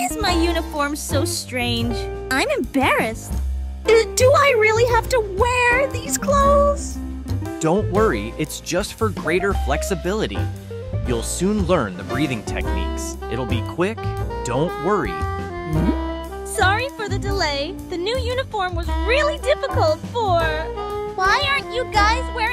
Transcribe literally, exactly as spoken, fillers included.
is my uniform so strange? I'm embarrassed. Uh, do I really have to wear these clothes? Don't worry, it's just for greater flexibility. You'll soon learn the breathing techniques. It'll be quick, don't worry. Hmm? Sorry for the delay. The new uniform was really difficult for... Why aren't you guys wearing